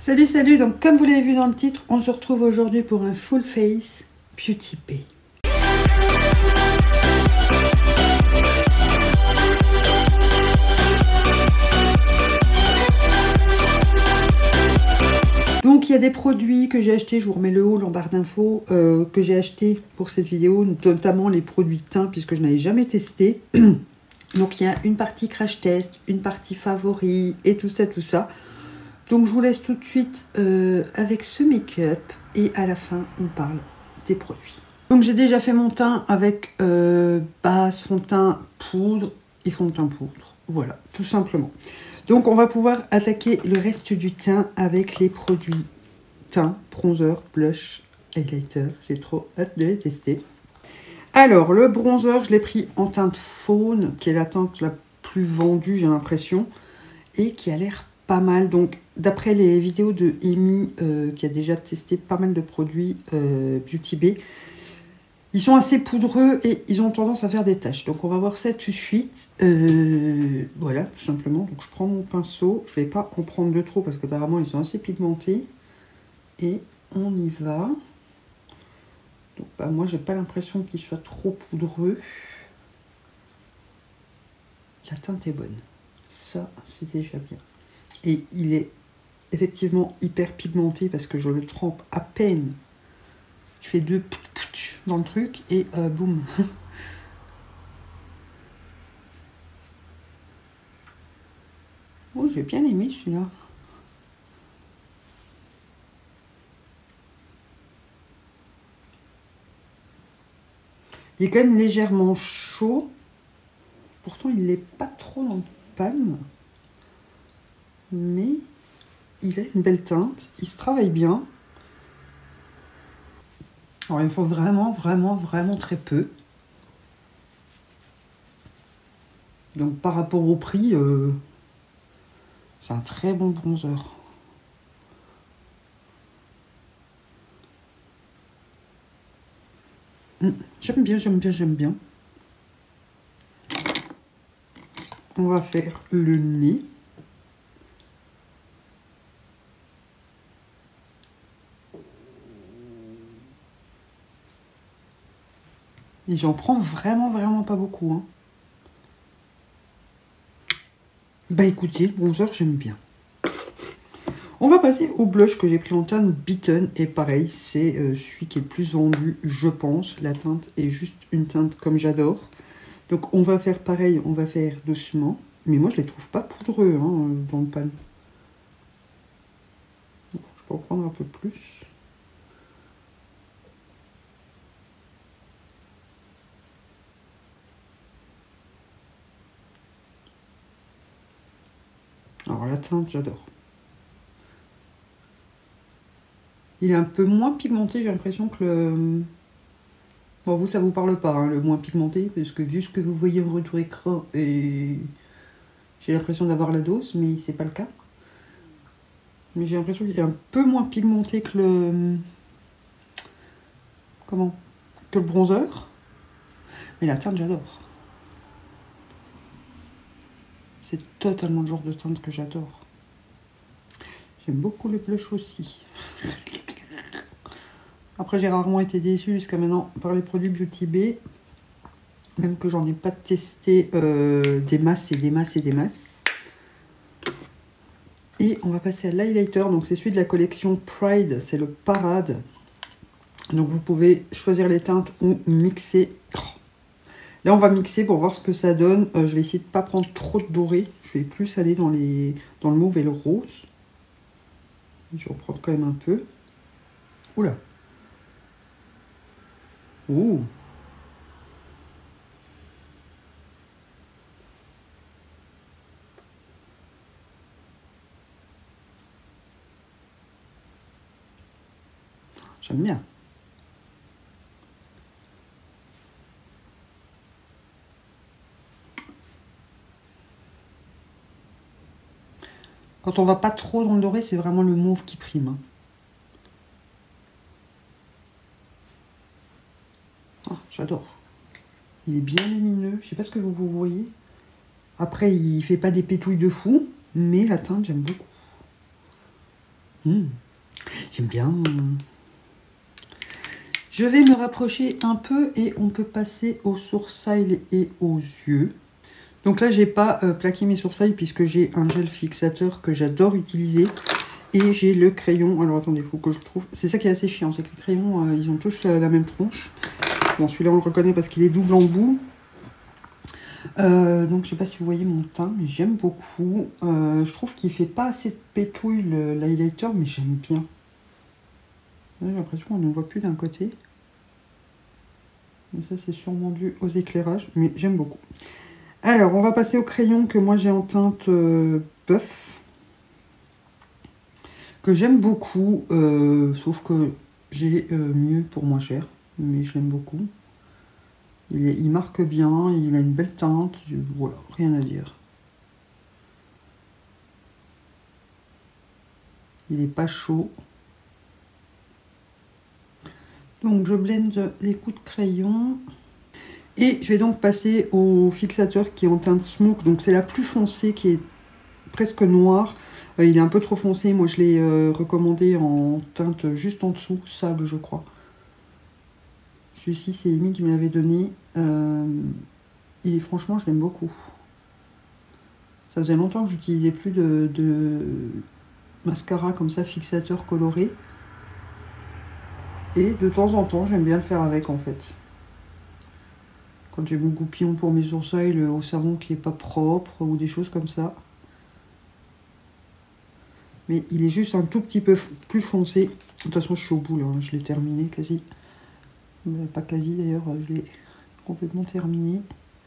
Salut, salut, donc comme vous l'avez vu dans le titre, on se retrouve aujourd'hui pour un full face Beauty Bay. Donc il y a des produits que j'ai achetés, je vous remets le haul en barre d'infos, que j'ai acheté pour cette vidéo, notamment les produits teint puisque je n'avais jamais testé. Donc il y a une partie crash test, une partie favori et tout ça. Donc je vous laisse tout de suite avec ce make-up et à la fin on parle des produits. Donc j'ai déjà fait mon teint avec base, fond de teint, poudre et fond de teint poudre. Voilà, tout simplement. Donc on va pouvoir attaquer le reste du teint avec les produits teint, bronzer, blush, highlighter. J'ai trop hâte de les tester. Alors le bronzer, je l'ai pris en teinte faune, qui est la teinte la plus vendue j'ai l'impression, et qui a l'air pas mal. Donc d'après les vidéos de Amy qui a déjà testé pas mal de produits Beauty Bay, ils sont assez poudreux et ils ont tendance à faire des taches. Donc on va voir ça tout de suite. Voilà, tout simplement. Donc je prends mon pinceau. Je ne vais pas en prendre de trop parce qu'apparemment ils sont assez pigmentés. Et on y va. Donc bah, moi j'ai pas l'impression qu'il soit trop poudreux. La teinte est bonne. Ça c'est déjà bien. Et il est effectivement hyper pigmenté parce que je le trempe à peine. Je fais deux dans le truc et boum. Oh, j'ai bien aimé celui-là. Il est quand même légèrement chaud. Pourtant, il n'est pas trop dans le palme. Mais il a une belle teinte. Il se travaille bien. Alors, il faut vraiment très peu. Donc, par rapport au prix, c'est un très bon bronzer. J'aime bien. On va faire le nez. Et j'en prends vraiment pas beaucoup. Hein. Bah écoutez, bronzer, j'aime bien. On va passer au blush que j'ai pris en teinte Beaten. Et pareil, c'est celui qui est le plus vendu, je pense. La teinte est juste une teinte comme j'adore. Donc on va faire pareil, on va faire doucement. Mais moi, je les trouve pas poudreux hein, dans le pan. Je peux en prendre un peu plus. Alors la teinte, j'adore. Il est un peu moins pigmenté, j'ai l'impression que le... Bon, vous, ça vous parle pas, hein, le moins pigmenté, parce que vu ce que vous voyez au retour écran, et j'ai l'impression d'avoir la dose, mais c'est pas le cas. Mais j'ai l'impression qu'il est un peu moins pigmenté que le... Comment? Que le bronzer. Mais la teinte, j'adore. C'est totalement le genre de teinte que j'adore. J'aime beaucoup le blush aussi. Après, j'ai rarement été déçue jusqu'à maintenant par les produits Beauty Bay. Même que j'en ai pas testé des masses. Et on va passer à l'highlighter. Donc, c'est celui de la collection Pride. C'est le Parade. Donc, vous pouvez choisir les teintes ou mixer. Là, on va mixer pour voir ce que ça donne. Je vais essayer de ne pas prendre trop de doré. Je vais plus aller dans le mauve et le rose. Je vais en prendre quand même un peu. Oula. Ouh. J'aime bien. Quand on va pas trop dans le doré, c'est vraiment le mauve qui prime. Hein. Oh, j'adore. Il est bien lumineux. Je sais pas ce que vous voyez. Après, il fait pas des pétouilles de fou, mais la teinte, j'aime beaucoup. J'aime bien. Je vais me rapprocher un peu et on peut passer aux sourcils et aux yeux. Donc là, j'ai pas plaqué mes sourcils puisque j'ai un gel fixateur que j'adore utiliser. Et j'ai le crayon. Alors attendez, il faut que je le trouve. C'est ça qui est assez chiant, c'est que les crayons, ils ont tous la même tronche. Bon, celui-là, on le reconnaît parce qu'il est double en bout. Donc, je sais pas si vous voyez mon teint, mais j'aime beaucoup. Je trouve qu'il fait pas assez de pétouille l'highlighter, mais j'aime bien. J'ai l'impression qu'on ne voit plus d'un côté. Mais ça, c'est sûrement dû aux éclairages, mais j'aime beaucoup. Alors, on va passer au crayon que moi j'ai en teinte bœuf. Que j'aime beaucoup, sauf que j'ai mieux pour moins cher. Mais je l'aime beaucoup. Il marque bien, il a une belle teinte. Voilà, rien à dire. Il n'est pas chaud. Donc, je blende les coups de crayon. Et je vais donc passer au fixateur qui est en teinte smoke. Donc c'est la plus foncée qui est presque noire. Il est un peu trop foncé. Moi je l'ai recommandé en teinte juste en dessous, sable je crois. Celui-ci c'est Amy qui me l'avait donné. Et franchement je l'aime beaucoup. Ça faisait longtemps que j'utilisais plus de mascara comme ça, fixateur coloré. Et de temps en temps j'aime bien le faire avec en fait. Quand j'ai mon goupillon pour mes sourcils au savon qui est pas propre ou des choses comme ça. Mais il est juste un tout petit peu plus foncé. De toute façon, je suis au bout là, je l'ai terminé quasi. Pas quasi d'ailleurs, je l'ai complètement terminé.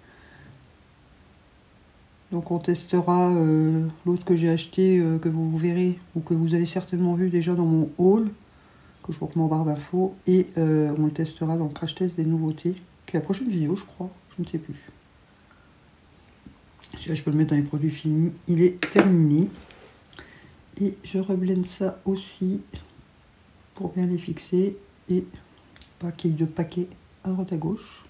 Donc on testera l'autre que j'ai acheté, que vous verrez ou que vous avez certainement vu déjà dans mon haul, que je vous remets en barre d'infos. Et on le testera dans le crash test des nouveautés. La prochaine vidéo je crois, je ne sais plus. Celui-là je peux le mettre dans les produits finis, il est terminé. Et je reblende ça aussi pour bien les fixer et pas qu'il y ait de paquets à droite à gauche.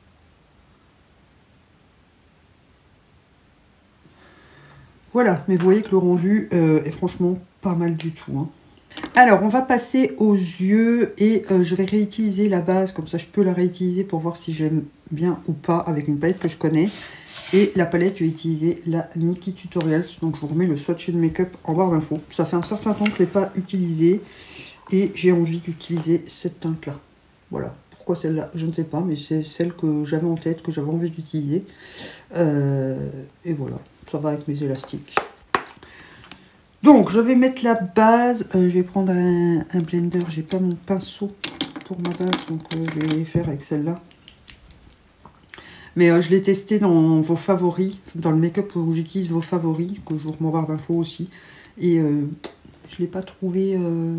Voilà, mais vous voyez que le rendu est franchement pas mal du tout. Hein. Alors, on va passer aux yeux et je vais réutiliser la base, comme ça je peux la réutiliser pour voir si j'aime bien ou pas avec une palette que je connais. Et la palette, je vais utiliser la Nikkie Tutorials, donc je vous remets le swatch de make-up en barre d'infos. Ça fait un certain temps que je ne l'ai pas utilisé et j'ai envie d'utiliser cette teinte-là. Voilà, pourquoi celle-là, je ne sais pas, mais c'est celle que j'avais en tête, que j'avais envie d'utiliser. Et voilà, ça va avec mes élastiques. Donc, je vais mettre la base. Je vais prendre un blender. J'ai pas mon pinceau pour ma base, donc je vais faire avec celle-là. Mais je l'ai testé dans vos favoris, dans le make-up où j'utilise vos favoris, que je vous remets en barre d'infos aussi. Et je ne l'ai pas trouvé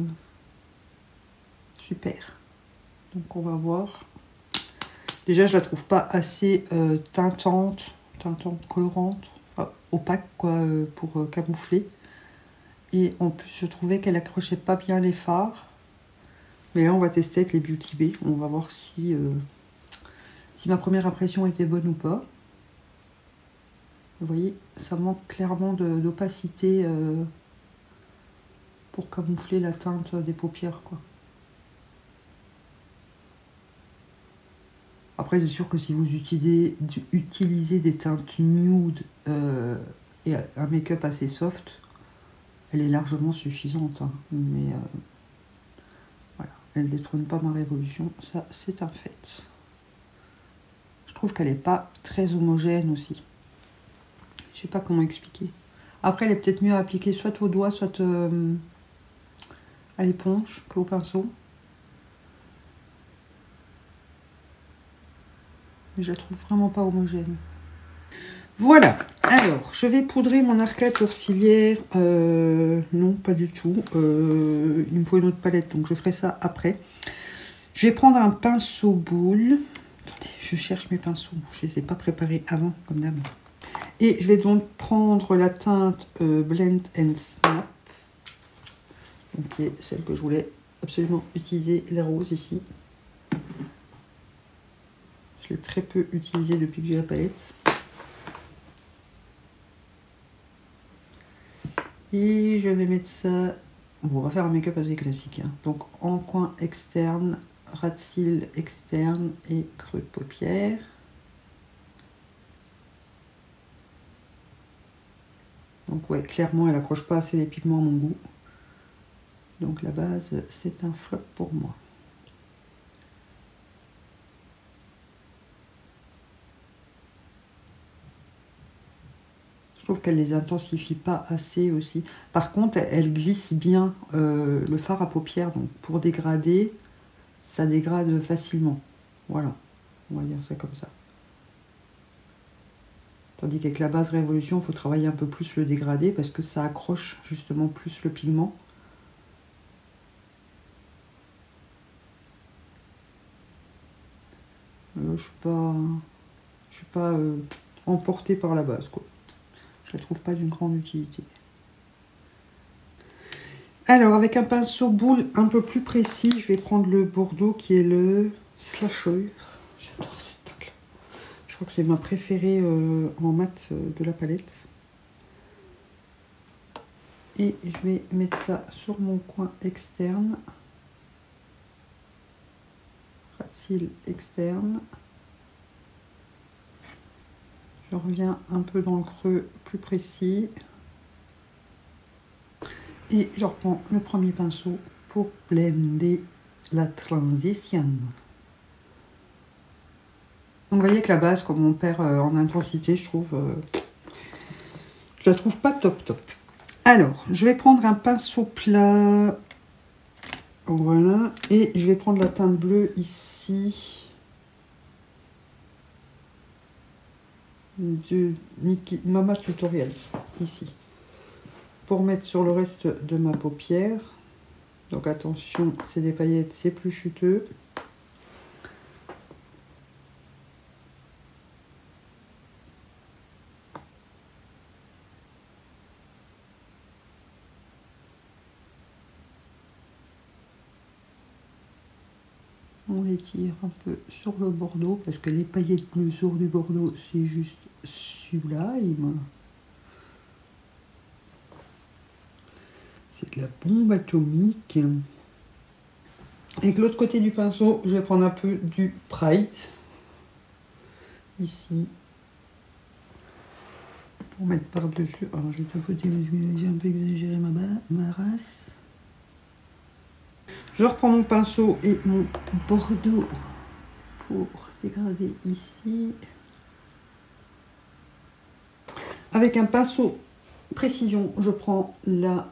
super. Donc, on va voir. Déjà, je la trouve pas assez teintante, colorante, enfin, opaque, quoi, pour camoufler. Et en plus, je trouvais qu'elle accrochait pas bien les fards. Mais là, on va tester avec les Beauty Bay. On va voir si ma première impression était bonne ou pas. Vous voyez, ça manque clairement d'opacité pour camoufler la teinte des paupières, quoi. Après, c'est sûr que si vous utilisez des teintes nude et un make-up assez soft, elle est largement suffisante, hein. Mais voilà, elle ne détrône pas ma révolution, ça c'est un fait. Je trouve qu'elle n'est pas très homogène aussi. Je sais pas comment expliquer. Après, elle est peut-être mieux à appliquer soit au doigt, soit à l'éponge qu'au pinceau. Mais je la trouve vraiment pas homogène. Voilà, alors je vais poudrer mon arcade sourcilière. Non, pas du tout. Il me faut une autre palette, donc je ferai ça après. Je vais prendre un pinceau boule. Attendez, je cherche mes pinceaux. Je ne les ai pas préparés avant, comme d'hab. Et je vais donc prendre la teinte Blend and Snap. Donc, qui est celle que je voulais absolument utiliser, la rose ici. Je l'ai très peu utilisée depuis que j'ai la palette. Et je vais mettre ça Bon, on va faire un make-up assez classique. Hein. Donc, en coin externe, ras de cils externe et creux de paupière. Donc, ouais, clairement, elle accroche pas assez les pigments à mon goût. Donc, la base, c'est un flop pour moi. Je trouve qu'elle les intensifie pas assez aussi. Par contre, elle glisse bien le fard à paupières. Donc pour dégrader, ça dégrade facilement. Voilà, on va dire ça comme ça. Tandis qu'avec la base Révolution, il faut travailler un peu plus le dégradé parce que ça accroche justement plus le pigment. Je suis pas emportée par la base, quoi. Je la trouve pas d'une grande utilité. Alors, avec un pinceau boule un peu plus précis, je vais prendre le Bordeaux qui est le Slasher. J'adore cette teinte-là. Je crois que c'est ma préférée en mat de la palette. Et je vais mettre ça sur mon coin externe. Ras de cils externe. Je reviens un peu dans le creux plus précis. Et je reprends le premier pinceau pour blender la transition. Donc vous voyez que la base, comme on perd en intensité, je la trouve pas top top. Alors, je vais prendre un pinceau plat. Voilà. Et je vais prendre la teinte bleue ici. De Mama Tutorials, ici. Pour mettre sur le reste de ma paupière. Donc attention, c'est des paillettes, c'est plus chuteux. On les tire un peu sur le bordeaux parce que les paillettes bleues sur du bordeaux, c'est juste sublime. C'est de la bombe atomique. Avec l'autre côté du pinceau, je vais prendre un peu du Bright. Ici. Pour mettre par-dessus. Alors, je vais tapoter parce que j'ai un peu exagéré ma race. Je reprends mon pinceau et mon bordeaux pour dégrader ici. Avec un pinceau précision, je prends la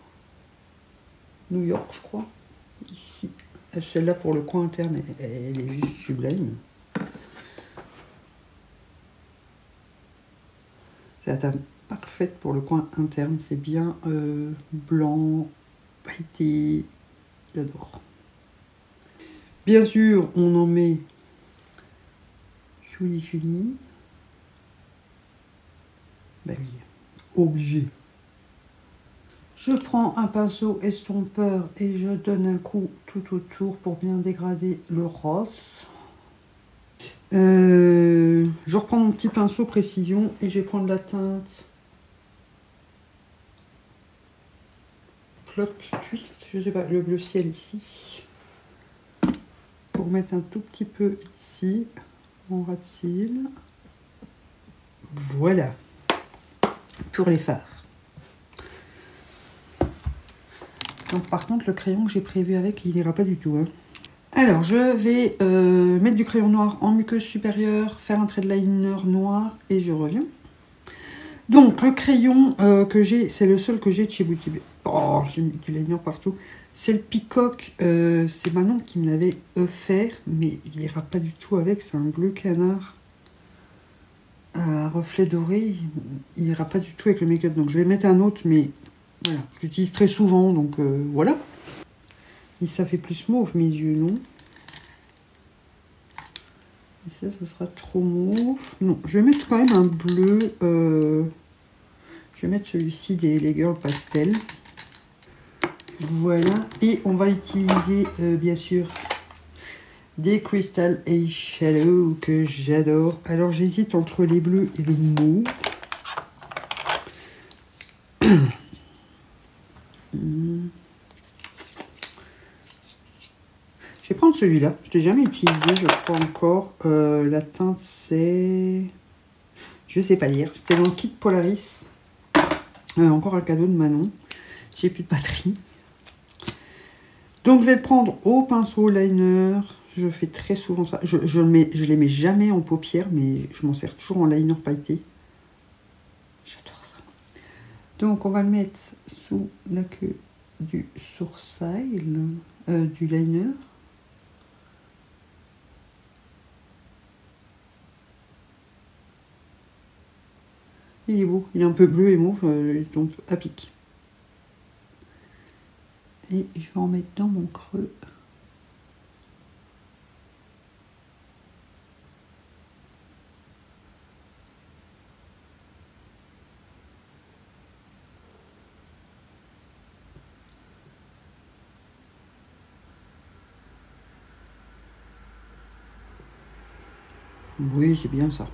New York, je crois, ici. Celle-là, pour le coin interne, elle est juste sublime. C'est la teinte parfaite pour le coin interne. C'est bien blanc, pailleté. J'adore. Bien sûr, on en met Julie. Ben oui, obligé. Je prends un pinceau estompeur et je donne un coup tout autour pour bien dégrader le rose. Je reprends mon petit pinceau précision et je vais prendre la teinte Plot Twist, je sais pas, le bleu ciel ici. Pour mettre un tout petit peu ici, en ras de cils. Voilà, pour les fards. Donc par contre, le crayon que j'ai prévu avec, il n'ira pas du tout. Hein. Alors, je vais mettre du crayon noir en muqueuse supérieure, faire un trait de liner noir et je reviens. Donc, le crayon que j'ai, c'est le seul que j'ai de chez Beauty Bay. Oh, j'ai mis du liner partout. C'est le Peacock, c'est Manon qui me l'avait offert, mais il n'ira pas du tout avec. C'est un bleu canard à reflet doré. Il n'ira pas du tout avec le make-up. Donc, je vais mettre un autre, mais voilà, je l'utilise très souvent, donc voilà. Et ça fait plus mauve, mes yeux, non? Et ça sera trop mauve. Non, je vais mettre quand même un bleu. Je vais mettre celui-ci des Girl Pastel. Voilà. Et on va utiliser, bien sûr, des Crystal Eyeshadow que j'adore. Alors, j'hésite entre les bleus et le mauve. Je vais prendre celui-là. Je ne l'ai jamais utilisé, je crois encore. La teinte, c'est... Je ne sais pas lire. C'était dans le kit Polaris. Encore un cadeau de Manon. J'ai plus de batterie. Donc, je vais le prendre au pinceau liner. Je fais très souvent ça. Je les mets jamais en paupières, mais je m'en sers toujours en liner pailleté. J'adore ça. Donc, on va le mettre sous la queue du sourcil, du liner. Il est beau. Il est un peu bleu et mauve. Il tombe à pic. Et je vais en mettre dans mon creux. Oui, c'est bien ça.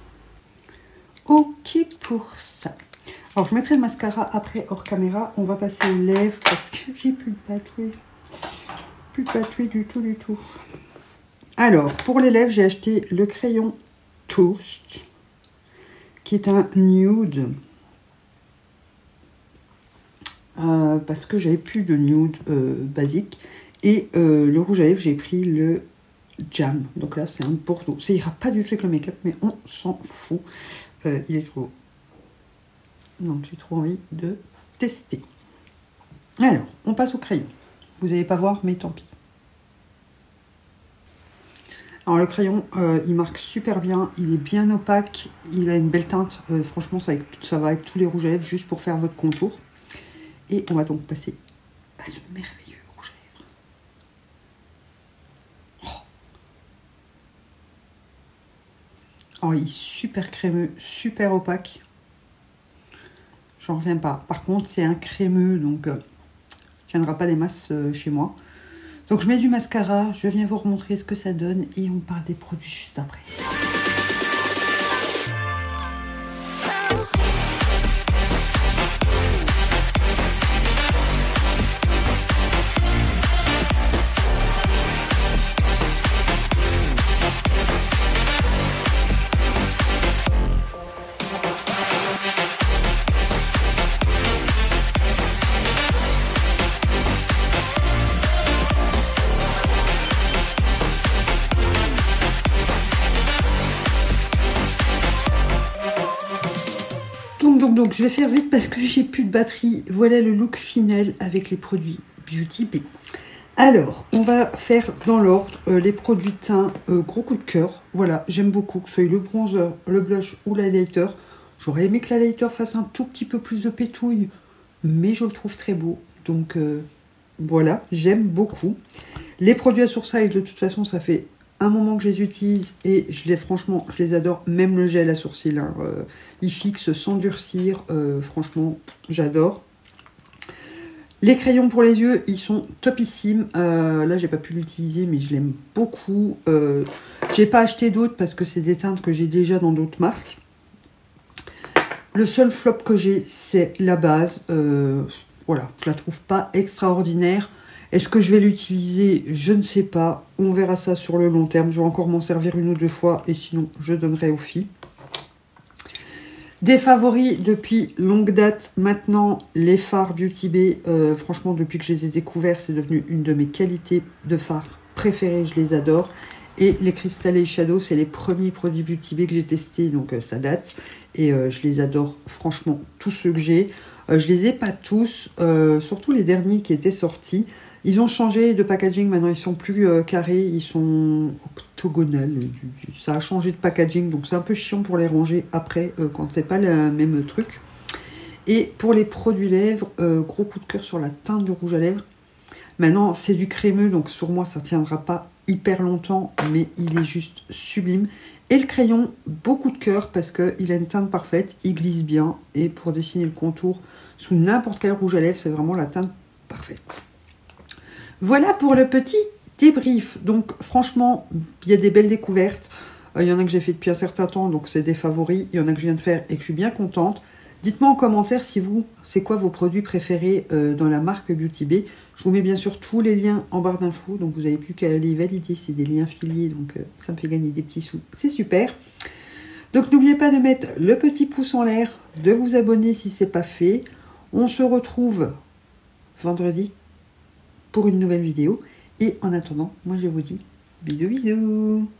Ok pour ça. Alors, je mettrai le mascara après hors caméra. On va passer aux lèvres parce que j'ai plus de batterie. Plus de batterie du tout, du tout. Alors, pour les lèvres, j'ai acheté le crayon Toast, qui est un nude. Parce que j'avais plus de nude basique. Et le rouge à lèvres, j'ai pris le Jam. Donc là, c'est un Bordeaux. Ça ira pas du tout avec le make-up, mais on s'en fout. Il est trop beau. Donc, j'ai trop envie de tester. Alors, on passe au crayon. Vous n'allez pas voir, mais tant pis. Alors, le crayon, il marque super bien. Il est bien opaque. Il a une belle teinte. Franchement, ça va avec tous les rouges à lèvres, juste pour faire votre contour. Et on va donc passer à ce merveilleux rouge à lèvres. Oh, il est super crémeux, super opaque. J'en reviens pas. Par contre, c'est un crémeux, donc il ne tiendra pas des masses chez moi. Donc, je mets du mascara. Je viens vous remontrer ce que ça donne et on parle des produits juste après. Donc, je vais faire vite parce que j'ai plus de batterie. Voilà le look final avec les produits Beauty Bay. Alors, on va faire dans l'ordre les produits teint gros coup de cœur. Voilà, j'aime beaucoup que ce soit le bronzer, le blush ou l'highlighter. J'aurais aimé que l'highlighter fasse un tout petit peu plus de pétouille, mais je le trouve très beau. Donc, voilà, j'aime beaucoup. Les produits à sourcil, de toute façon, ça fait un moment que je les utilise et franchement, je les adore. Même le gel à sourcils, hein, il fixe sans durcir. Franchement, j'adore. Les crayons pour les yeux, ils sont topissimes. Là, j'ai pas pu l'utiliser, mais je l'aime beaucoup. J'ai pas acheté d'autres parce que c'est des teintes que j'ai déjà dans d'autres marques. Le seul flop que j'ai, c'est la base. Voilà, je la trouve pas extraordinaire. Est-ce que je vais l'utiliser? Je ne sais pas. On verra ça sur le long terme. Je vais encore m'en servir une ou deux fois et sinon, je donnerai aux filles. Des favoris depuis longue date. Maintenant, les fards Beauty Bay. Franchement, depuis que je les ai découverts, c'est devenu une de mes qualités de fards préférées. Je les adore. Et les Crystal Eyeshadow, c'est les premiers produits Beauty Bay que j'ai testés. Donc, ça date. Et je les adore. Franchement, tous ceux que j'ai. Je les ai pas tous. Surtout les derniers qui étaient sortis. Ils ont changé de packaging. Maintenant, ils sont plus carrés. Ils sont octogonales. Ça a changé de packaging. Donc, c'est un peu chiant pour les ranger après quand c'est pas le même truc. Et pour les produits lèvres, gros coup de cœur sur la teinte de rouge à lèvres. Maintenant, c'est du crémeux. Donc, sur moi, ça tiendra pas hyper longtemps. Mais il est juste sublime. Et le crayon, beaucoup de cœur parce qu'il a une teinte parfaite. Il glisse bien. Et pour dessiner le contour sous n'importe quel rouge à lèvres, c'est vraiment la teinte parfaite. Voilà pour le petit débrief. Donc franchement, il y a des belles découvertes. Il y en a que j'ai fait depuis un certain temps, donc c'est des favoris. Il y en a que je viens de faire et que je suis bien contente. Dites-moi en commentaire si vous, c'est quoi vos produits préférés dans la marque Beauty Bay. Je vous mets bien sûr tous les liens en barre d'infos, donc vous n'avez plus qu'à les valider, c'est des liens affiliés, donc ça me fait gagner des petits sous, c'est super. Donc n'oubliez pas de mettre le petit pouce en l'air, de vous abonner si ce n'est pas fait. On se retrouve vendredi pour une nouvelle vidéo. Et en attendant, moi je vous dis bisous bisous.